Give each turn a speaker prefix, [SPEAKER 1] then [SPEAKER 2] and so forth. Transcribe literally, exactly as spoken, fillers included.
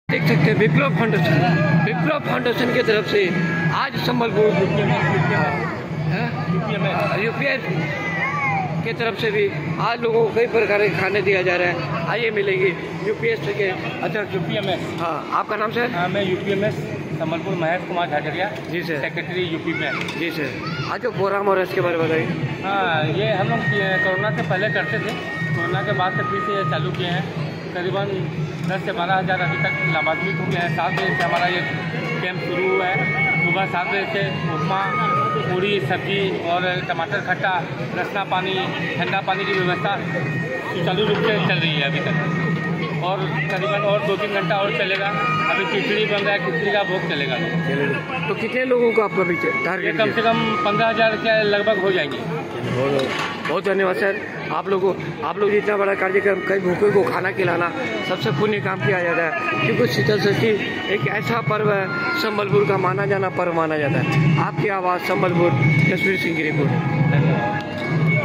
[SPEAKER 1] देख सकते हैं विप्लव फाउंडेशन विप्लव फाउंडेशन की तरफ से आज संबलपुर यूपीएस की तरफ से भी आज लोगों को कई प्रकार के खाने दिया जा रहा है। आइए मिलेंगे यूपीएस के अध्यक्ष यूपीएमएस। हाँ, आपका नाम सर?
[SPEAKER 2] हाँ, मैं UPMS Sambalpur Mahesh Kumar Jhajharia
[SPEAKER 1] ji sir,
[SPEAKER 2] secretary UP में।
[SPEAKER 1] जी सर, आज जो प्रोग्राम हो रहा है इसके बारे में बताइए।
[SPEAKER 2] हाँ, ये हम लोग कोरोना से पहले करते थे, कोरोना के बाद से फिर से ये चालू किए हैं। करीबन दस से बारह हज़ार अभी तक लाभान्वित हो गए हैं। सात बजे से हमारा ये कैंप शुरू हुआ है। सुबह सात बजे से उपमा, पूरी, सब्जी और टमाटर खट्टा, रसना पानी, ठंडा पानी की व्यवस्था सुचारू रूप से चल रही है अभी तक, और करीबन और दो तीन घंटा और चलेगा। अभी खिचड़ी बन रहा है, खिचड़ी का भोग चलेगा।
[SPEAKER 1] तो कितने लोगों को आपका पीछे टारगेट?
[SPEAKER 2] कम से कम पंद्रह हज़ार के लगभग हो जाएंगे।
[SPEAKER 1] बहुत धन्यवाद सर। आप लोगों आप लोग इतना बड़ा कार्यक्रम, कई भूखे को खाना खिलाना सबसे पुण्य काम किया जाता है, क्योंकि शीतल षष्ठी एक ऐसा पर्व है, संबलपुर का माना जाना पर्व माना जाता है। आपकी आवाज़ संबलपुर, जसवीर सिंह की रिपोर्ट।
[SPEAKER 2] धन्यवाद।